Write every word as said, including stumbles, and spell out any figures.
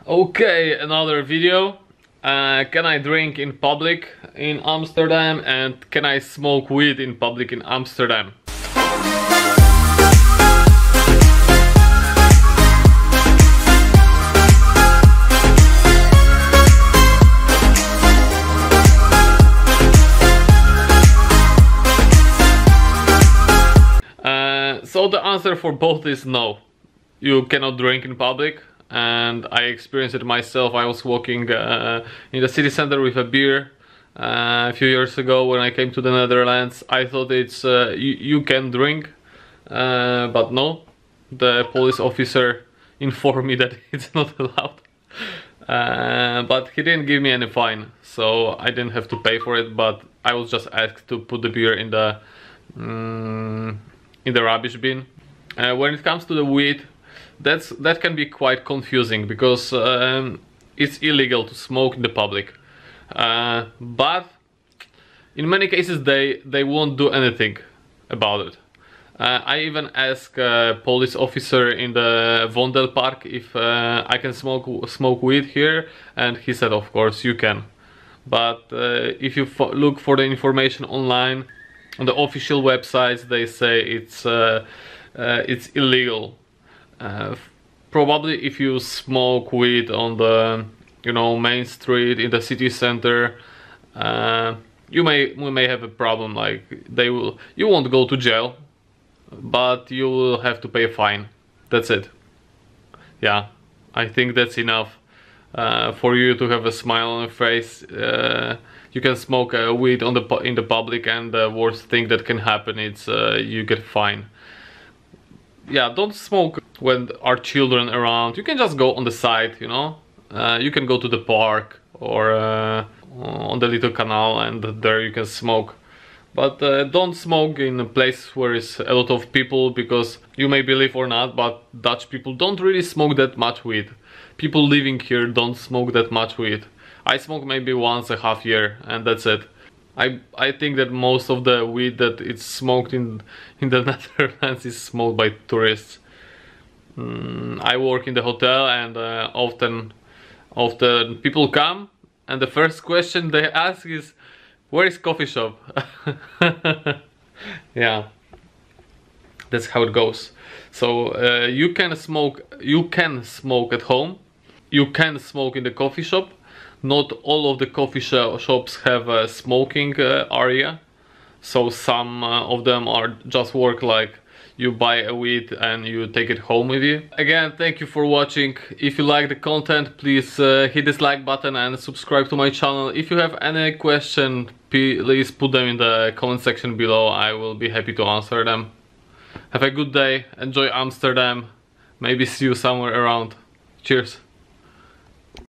Okay, another video. Uh, can I drink in public in Amsterdam, and can I smoke weed in public in Amsterdam? Uh, so the answer for both is no. You cannot drink in public. And I experienced it myself. I was walking uh, in the city center with a beer uh, a few years ago when I came to the Netherlands. I thought it's uh, you, you can drink, uh, but no, the police officer informed me that it's not allowed. Uh, but he didn't give me any fine, so I didn't have to pay for it. But I was just asked to put the beer in the um, in the rubbish bin. Uh, when it comes to the weed, That's that can be quite confusing because um, it's illegal to smoke in the public, uh, but in many cases they they won't do anything about it. Uh, I even asked a police officer in the Vondelpark if uh, I can smoke smoke weed here, and he said of course you can. But uh, if you fo look for the information online on the official websites, they say it's uh, uh, it's illegal. Uh, probably if you smoke weed on the, you know, main street in the city center, uh, you may we may have a problem. Like they will, you won't go to jail, but you will have to pay a fine. That's it. Yeah, I think that's enough uh, for you to have a smile on your face. Uh, you can smoke uh, weed on the in the public, and the worst thing that can happen is uh, you get fined. Yeah, don't smoke when there are children around. You can just go on the side, you know. Uh, you can go to the park or uh, on the little canal, and there you can smoke. But uh, don't smoke in a place where is a lot of people, because you may believe or not, but Dutch people don't really smoke that much weed. People living here don't smoke that much weed. I smoke maybe once a half year, and that's it. I, I think that most of the weed that it's smoked in in the Netherlands is smoked by tourists. Mm, I work in the hotel, and uh, often often people come, and the first question they ask is, where is coffee shop? Yeah, that's how it goes. So uh, you can smoke you can smoke at home, you can smoke in the coffee shop. Not all of the coffee sh shops have a smoking uh, area, so some uh, of them are just work like you buy a weed and you take it home with you. Again, thank you for watching. If you like the content, please uh, hit this like button and subscribe to my channel. If you have any question, please put them in the comment section below. I will be happy to answer them. Have a good day, enjoy Amsterdam, maybe see you somewhere around. Cheers.